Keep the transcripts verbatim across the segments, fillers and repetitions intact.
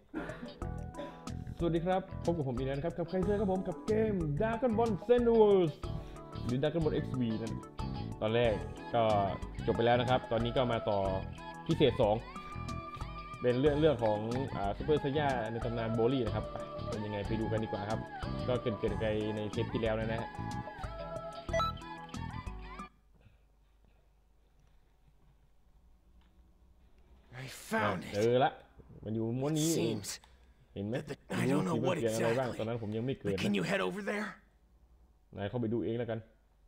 สวัสดีครับพบกับผมอีกแล้วนะครับกับใครเจอครับผมกับเกม Dragon Ball Xenoverse หรือ Dragon Ball เอ็กซ์ วี นั่นตอนแรกก็จบไปแล้วนะครับตอนนี้ก็มาต่อพิเศษสองเป็นเรื่องเรื่องของซูเปอร์ไซย่าในตำนานโบลี่นะครับเป็นยังไงไปดูกันดีกว่าครับก็เกินเกินไปในเทปที่แล้วนะฮะเจอละมันอยู่ม้วนนี้เห็นไหมไม่รู้สีมันเปลี่ยนอะไรบ้างตอนนั้นผมยังไม่เกิดนะนายเข้าไปดูเองแล้วกัน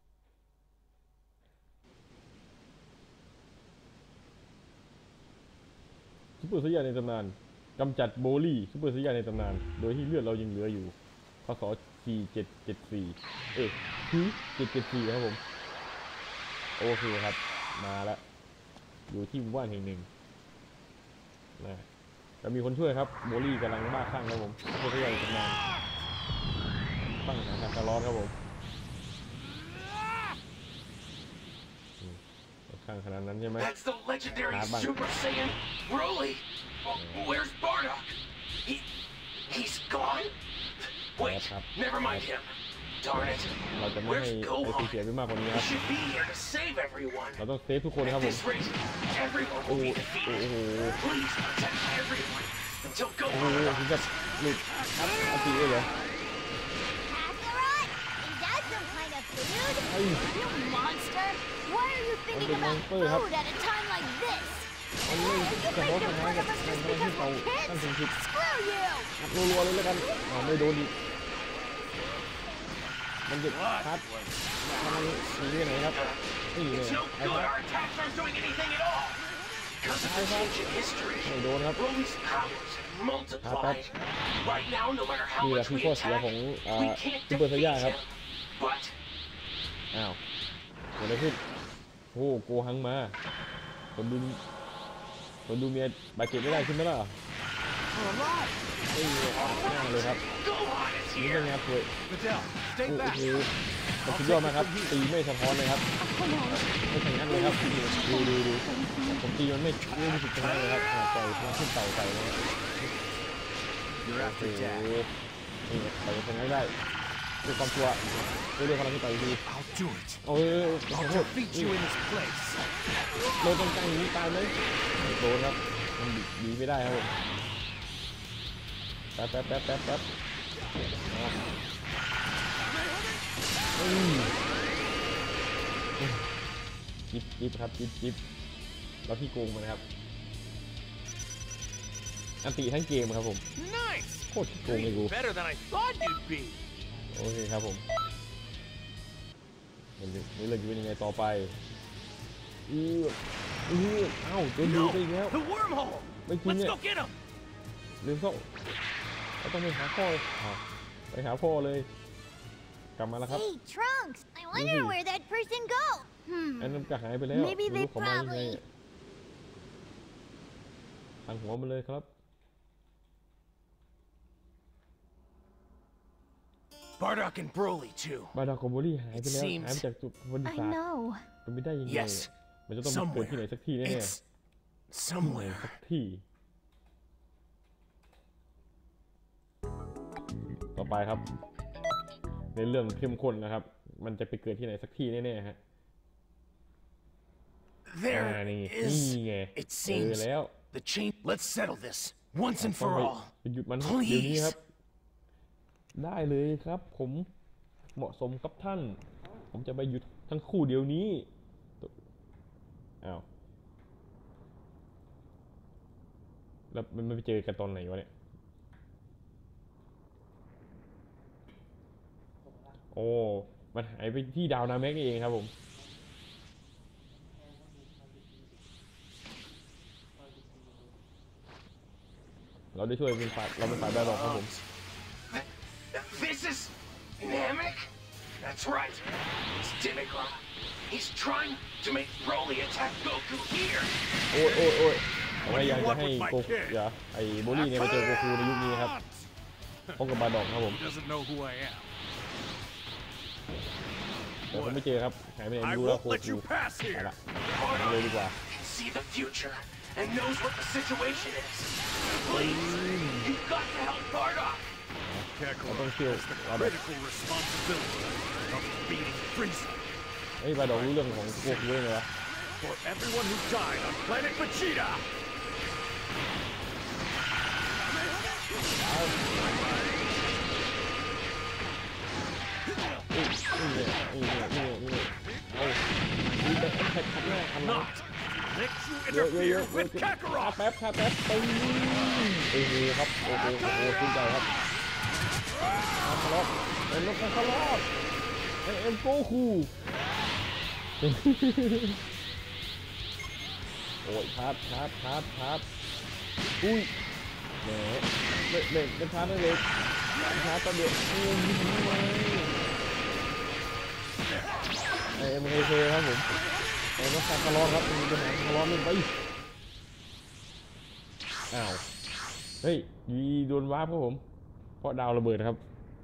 ซุปเปอร์ไซย่าในตำนานกำจัดโบลี่ซุปเปอร์ไซย่าในตำนานโดยที่เลือดเรายังเหลืออยู่พศสี่เจ็ดเจ็ดสี่เอ๊ะคือเจ็ดเจ็ดสี่ครับผมโอเคครับมาแล้วอยู่ที่หมู่บ้านแห่งหนึ่งนะจะมีคนช่วยครับโบลี่กำลังบ้าคลั่งครับผมซุปเปอร์ไซย่าในตำนานตั้งหาคาร์ลอสครับผมข้างขนาดนั้นใช่ไหมหาบ้าง Broly, where's Bardock? He, he's gone. Wait, never mind him. Darn it. Where's Gohan? He should be here to save everyone. เราต้องเซฟทุกคนครับผม This rate, everyone will be defeated. Please protect everyone until โอ้โห Gohan. ถึงกับหลุดอัพอัพตีเลยเหรอ You monster! Why are you thinking about food at a time like this? มันไม่จะโดนทำร้ายกับทางที่เขาตั้งถึงผิด Screw you! อัดรัวๆเลยแล้วกันอ๋อไม่โดนดิมันจะคัดมันหนีไปไหนครับนี่เลย It's no ไอ้ good. ครับ Our attacks aren't doing anything at all. Because of this ancient history, ไม่โดนครับ Broly's powers have multiplied. Right now, no matter how นี่แหละ much คือ we ข้อเสีย attack, ของ we can't ซุปเปอร์ไซ defeat ย่าครับ him. But อ้าวเกิดอะไรขึ้นโอ้โกหังมาคนดูคนดูเมียบาดเจ็บไม่ได้ขึ้นไหมล่ะเฮ้ยหน้าเลยครับ Gohan is นี่เป็น here. ไงครับเลยโอ้โหมันสุดยอดมากครับตีไม่สะท้อนเลยครับไม่แข่งขันเลยครับดูดูดูผมตีมันไม่ไม่รู้สึกชนะเลยครับปล่อยพลังขึ้นเต่าใส่เลยโอ้โหนี่ใส่คนได้ด้วยความชัวร์ด้วยพลังขึ้นเต่าดีโอ้ยขอโทษโดนตรงกลางอย่างนี้ตายไหมโดนครับมันดีไม่ได้ครับผมแป๊บแป๊บแป๊บแป๊บแป๊บจิ๊บจิ๊บครับจิ๊บจิ๊บเราพี่โกงมานะครับอันติทั้งเกมครับผมโคตรโกงเลยกูโอเคครับผมนี่เรื่องจะเป็นยังไงต่อไปเออเออเอ้าโดนดูไปอีกแล้วไม่จริงเนี่ยลืมส่งเราต้องไปหาพ่อไปหาพ่อเลยกลับมาแล้วครับ Hey, Trunks! I wonder where that person go. อันนั้นก็หายไปแล้ว Maybe ไม่ they รู้เขามายังไง probably. ทางหัวมันเลยครับ Bardock and Broly too. บาดาโกโบลี่หายไปแล้วหายไปจากจุดบริ I ษัท know. มันไม่ได้ยังไง Yes. มันจะต้องไปเกิดที่ไหนสักที่แน่ It's ๆ somewhere. สักที่ต่อไปครับในเรื่องเข้มข้นนะครับมันจะไปเกิดที่ไหนสักที่แน่ๆฮะ There นี่ is. นี่ไง It เจอ seems แล้ว the chain. Let's settle this once and ต้อง for ไป all. ไปหยุดมันเดี๋ยวนี้ Please. ครับได้เลยครับผมเหมาะสมกับท่านผมจะไปหยุดทั้งคู่เดี๋ยวนี้อ้าวแล้วมันไปเจอกันตอนไหนวะเนี่ยโอ้มันหายไปที่ดาวนาแม็กนี่เองครับผมเราได้ช่วยเป็นฝ่ายเราเป็นฝ่ายได้หรอกครับผม This is Namek? That's right. It's Demigod. He's trying to make Broly attack Goku here. โอ้ยโอ้ยโอ้ยพยายามจะให้โกคูอย่าไอ้โบลี่เนี่ยมาเจอโกคูในยุคนี้ครับพบกับบาดอกครับผมแต่ผมไม่เจอครับหายไปไหนไม่รู้แล้วโกคูไปละเลยดีกว่า Can see the future and knows what the situation is. Please, you Bardock! เราต้องเชื่อ Has the บาดอก critical responsibility of beating Frieza ไอ้ยบาดอกรู้เรื่องของพวกเว้ยเลยวะ for everyone who died on planet Vegeta. นี่นี่นี่นี่นี่เอาดีแต่แท็กขัดหน้าทำไม Not let you เยอะเยอะเย interfere อะ with ชา Kakarot. แป๊บชาแป๊บตึ้งโอ้โหครับโอ้โหโอ้โหขึ้นใจครับคาคาร์ลอสเอ็มคาคาร์ลอสเอ็มโกคูโอ้ยชาร์จชาร์จชาร์จชาร์จอุ้ยแหมเด็กเด็กเป็นชาร์จได้เลยชาร์จตอนเดียวโอ้ยยิงเลยเอ็มเคเคครับผมเอ็มคาคาร์ลอสครับมีปัญหาคาคาร์ลอสเล่นไปอ้าวเฮ้ยยีโดนวาร์ปครับผมเพราะดาวระเบิดครับ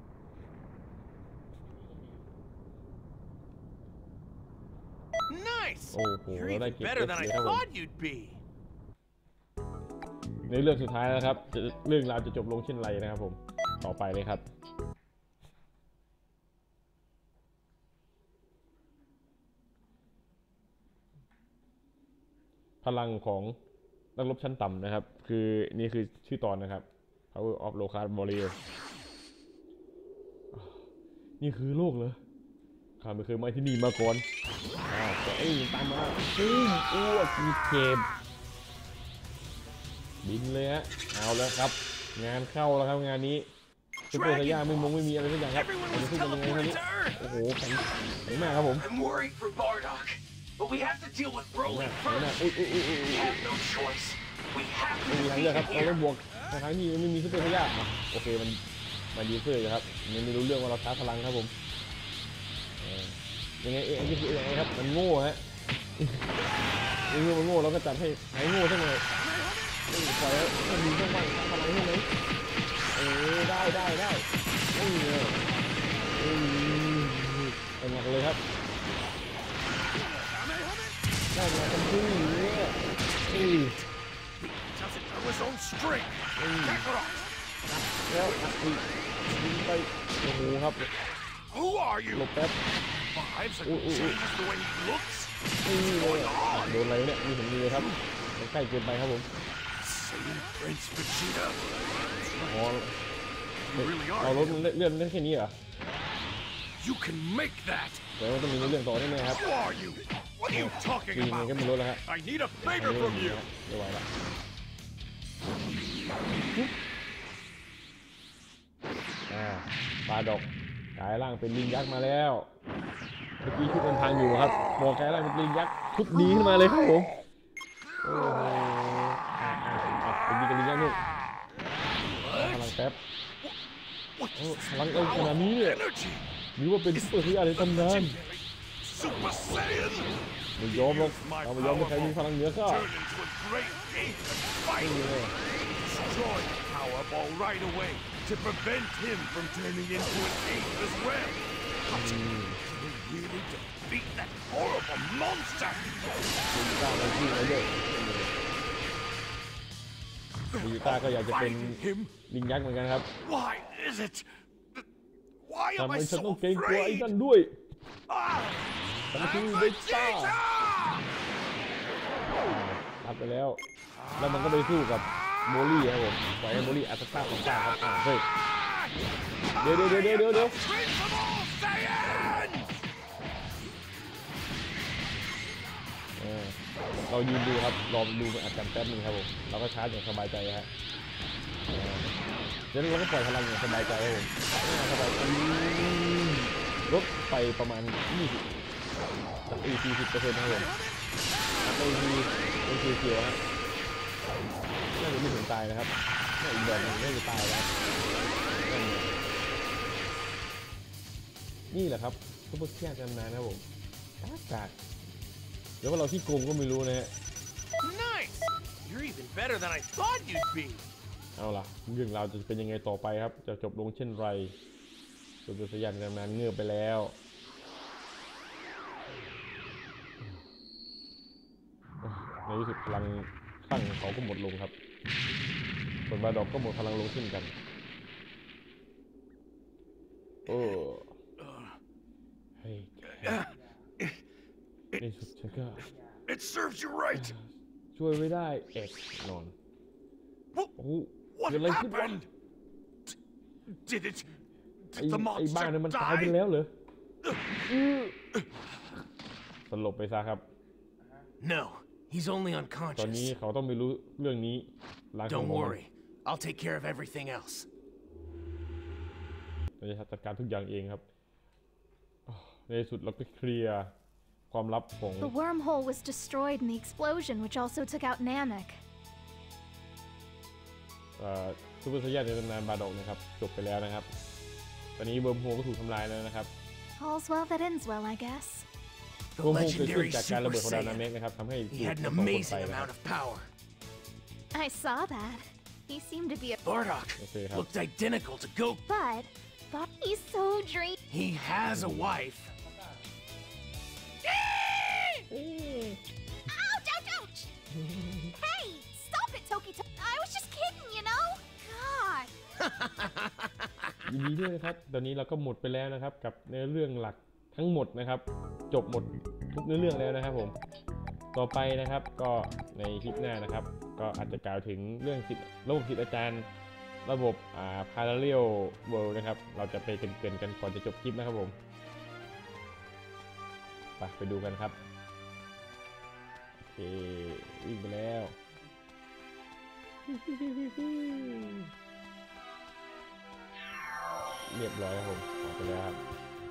Nice. โอ้โห You're เราได้ even เก็บ better เอ than ฟ I เลยครับผม thought you'd be. ในเรื่องสุดท้ายแล้วครับจะเรื่องราวจะจบลงเช่นไรนะครับผมต่อไปเลยครับพลังของนักรบชั้นต่ำนะครับคือนี่คือชื่อตอนนะครับ Power of Low Class Warrior นี่คือโลกเหรอข้าไม่เคยมาที่นี่มาก่อนอ้าวแต่ไอ้ตามมาปุ้มอ้วกมีเกมบินเลยฮะเอาแล้วครับงานเข้าแล้วครับงานนี้ซุปเปอร์ไซย่าไม่มงไม่มีอะไรสักอย่างครับ Everyone จะ was ขึ้นยังไงครั teleported บนี้ to Earth. โอ้โหแข็งแข็งมากครับผม I'm worried for Bardock, but we have to deal with แข็ง Broly มากแข็งมาก first. อุ้ยอุ้ยอุ้ยอุ้ย We have no choice. We have ไม่ to มีทาง defeat เลือกครับ him เราต้อ here. งบวกทั้งที่ไม่มีซุปเปอร์ไซย่าอ่ะโอเคมันมาดีเซอร์ครับยังไม่รู้เรื่องว่าเราท้าพลังครับผมเออยังไงเอ๊ะนี่คือยังไงครับมันโง่ฮะนี่คือมันโง่เราก็จัดให้หายโง่สักหน่อยไม่ปล่อยแล้วมันมีช่องว่างท้าพลังใช่ไหมเออได้ได้ได้เออเออเป็นหนักเลยครับได้มาทำที่เนี่ยเออ Doesn't know his own strength. Kakarot. แล้วอัดอีกยิงไปโอ้โหครับ Who are หล you? บแป๊บ Fives and Ooh, ooh, ooh. changes the way he looks. นี่เลยโดนอะไรเนี่ยมีเห็นมีเลยครับมันใกล้เกินไปครับผม Saiyan Prince Vegeta. อ๋อ You really เรา are. ลดมันเลื่อนได้แค่นี้เหรอ You can make that. แต่ว่าต้องมีเรื่องต่อแน่ๆครับ Who are you? What are you ปี talking นี้ก็ about? ไม่ลดแล้วฮะ I need a ไม่ favor from you. ไม่ไหวละอ่าปลาดอกกลายร่างเป็นลิงยักษ์มาแล้วเมื่อกี้ชุดเดินทางอยู่ครับบอกกลายร่างเป็นลิงยักษ์ชุดดีขึ้นมาเลยครับผมโอ้โหอ่าอ่าอ่าเป็นดีกับลิงยักษ์ลูกพลังแป๊บ What โอ้ is พลังเอาขนาดนี้เนี่ย energy? หรือว่าเป็นซุปเปอร์ไซย่าในตำนาน Super Saiyan. ไม่ยอมหรอกเราไม่ยอมให้ใครมีพลังเหนือข้า Turn into a great ape and ไม่ fight. มีเลย Destroy the Power Ball right away to prevent him from turning into an ape as well. But we really defeat that horrible monster. ยูต้าไปที่ไหนด้วยยูต้าก็อยากจะเป็น Fighting him. ลิงยักษ์เหมือนกันครับ Why is it? Why ทำ am ไม I ฉัน so ต้องเกรงกลัวไอ้ afraid? นั่นด้วย Ah, ฉันคือ I'm เบต้า Vegeta! ตัดไปแล้ว แล้วมันก็ไปสู้กับโมลี่ครับผมปล่อยให้โมลี่อัตตาของตาครับอ่าเฮ้ยเดี๋ยวเดี๋ยวเดี๋ยวเดี๋ยวเดี๋ยว Prince of all Saiyans! เออเรายืนดูครับรอดูอัดกันแป๊บนึงครับผมเราก็ชาร์จอย่างสบายใจฮะเออเดี๋ยวเราก็ปล่อยพลังอย่างสบายใจครับผมอ่าสบายใจลดไปประมาณยี่สิบจากอีสี่สิบเปอร์เซ็นต์นะครับผมไอทีไอทีเขียวฮะน่าจะไม่ถึงตายนะครับน่าอีกแบบหนึงน่าจะตายแล้วนั่นไงนี่แหละครับซุปเปอร์เคียร์จำนานนะครับผมกากาดเดี๋ยวว่าเราที่โกงก็ไม่รู้นะฮะ Nice! You're even better than I thought you'd be. เอาล่ะเรื่องราวจะเป็นยังไงต่อไปครับจะจบลงเช่นไรซุปเปอร์ไซย่าจำนานเงือบไปแล้วในที่สุดพลังข้างเขาก็หมดลงครับส่วนบาดอกก็หมดพลังลงเช่นกันโอ้เฮ้ยในสุดฉันก็ It serves you right. ช่วยไม่ได้เอกนอน What, โอ้โห what เกิดอะไรขึ้นวะ happened? Did it? ไอ้ Did the ไอ้บ้าน monster นั้นมันตายไปแล้ว die? เหรออื้อสลบไปซะครับ No, he's only ตอนนี้ unconscious. เขาต้องไม่รู้เรื่องนี้ล้างส Don't มอง worry, I'll take care of everything else. เราจะจัดการทุกอย่างเองครับในที่สุดเราก็เคลียร์ความลับของ The wormhole was destroyed in the explosion, which also took out Namek. ซูเปอร์ไซย่าในตำนานบาดอกนะครับจบไปแล้วนะครับตอนนี้เวิร์มโฮลก็ถูกทำลายแล้วนะครับ All's well that ends well, I guess. เวิร์ The มโฮลเกิดขึ้น legendary จากการระเบิด Super ของดาวนาเมก Saiyan. นะครับทำให้ He had an ทั้งสองคนไป amazing นะครับ amount of power. I saw that. He seemed to be a... Bardock Okay, huh? looked identical to Goku. But... But he's so dream... He has a wife. Ouch, ouch, ouch! Hey, stop it, Toki. I was just kidding, you know? God. ยินดีด้วยนะครับตอนนี้เราก็หมดไปแล้วนะครับกับเนื้อเรื่องหลักทั้งหมดนะครับจบหมดทุกเนื้อเรื่องแล้วนะครับผมต่อไปนะครับก็ในคลิปหน้านะครับก็อาจจะกล่าวถึงเรื่องสิทธิ์ระบบสิทธิ์อาจารย์ระบบอ่า Parallel World นะครับเราจะไปเกรินๆกันก่อนจะจบคลิปนะครับผมไปไปดูกันครับโอเควิ่งไปแล้วเรียบร้อยครับผมออกไปแล้วครับ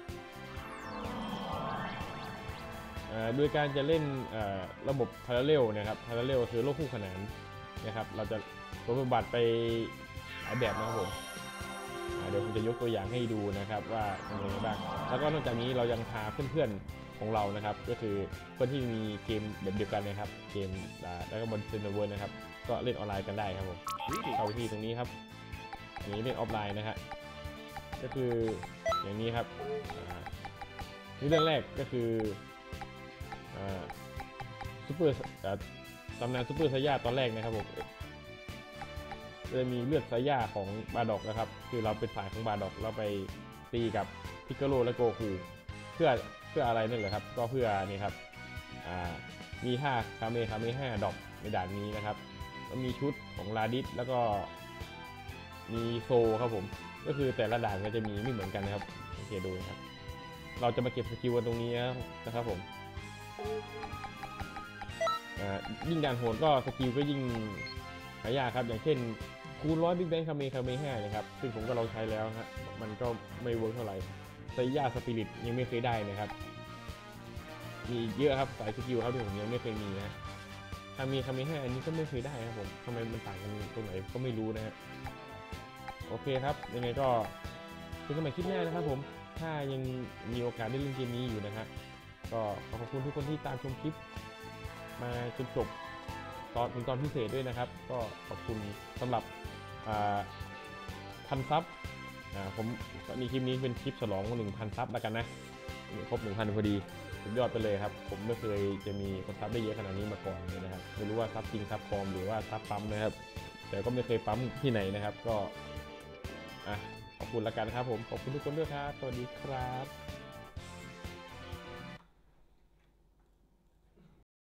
โดยการจะเล่นระบบ Parallel นะครับ Parallel คือโลกคู่ขนานนะครับเราจะสวมบทบาทไปหลายแบบนะครับผมเดี๋ยวผมจะยกตัวอย่างให้ดูนะครับว่าเป็นยังไงบ้างแล้วก็นอกจากนี้เรายังพาเพื่อนๆของเรานะครับก็คือเพื่อนที่มีเกมแบบเดียวกันนะครับเกมแล้วก็บนเซนเวอร์นะครับก็เล่นออนไลน์กันได้ครับผมเข้าที่ตรงนี้ครับอันนี้เล่นออฟไลน์นะฮะก็คืออย่างนี้ครับนี่เรื่องแรกก็คือซูเปอร์ตำนานซูเปอร์ไซย่าตอนแรกนะครับผมจะมีเลือดไซย่าของบาดอกนะครับคือเราเป็นฝ่ายของบาดอกเราไปตีกับพิกาโลและโกคูเพื่อเพื่ออะไรนั่นแหละครับก็เพื่อนี่ครับมีท่าคาเมคาเมห้าดอกในด่านนี้นะครับแล้วมีชุดของลาดิสแล้วก็มีโซครับผมก็คือแต่ละด่านก็จะมีไม่เหมือนกันนะครับโอเคดูครับเราจะมาเก็บสกิลกันตรงนี้นะครับผมยิ่งด่านโหดก็สกิลก็ยิ่งหายากครับอย่างเช่นคูณร้อยบิ๊กแบงคาเมคาเมห้านะครับซึ่งผมก็ลองใช้แล้วฮะมันก็ไม่เวิร์กเท่าไหร่ไซย่าสปิริตยังไม่เคยได้นะครับมีเยอะครับสายสกิลครับที่ผมยังไม่เคยมีนะคาเมคาเมห้าอันนี้ก็ไม่เคยได้ครับผมทำไมมันต่างกันตรงไหนก็ไม่รู้นะฮะโอเคครับยังไงก็เป็นสมัยคลิปหน้านะครับผมถ้ายังมีโอกาสได้เล่นเกมนี้อยู่นะฮะก็ขอขอบคุณทุกคนที่ตามชมคลิปมาจนจบตอนถึงตอนพิเศษด้วยนะครับก็ขอบคุณสำหรับพันซับผมมีคลิปนี้เป็นคลิปฉลองหนึ่งพันซับแล้วกันนะครบหนึ่งพันพอดีสุดยอดไปเลยครับผมไม่เคยจะมีคนซับได้เยอะขนาดนี้มาก่อนเลยนะครับไม่รู้ว่าซับจริงซับปลอมหรือว่าซับปั๊มนะครับแต่ก็ไม่เคยปั๊มที่ไหนนะครับก็ขอบคุณแล้วกันครับผมขอบคุณทุกคนด้วยครับสวัสดีครับ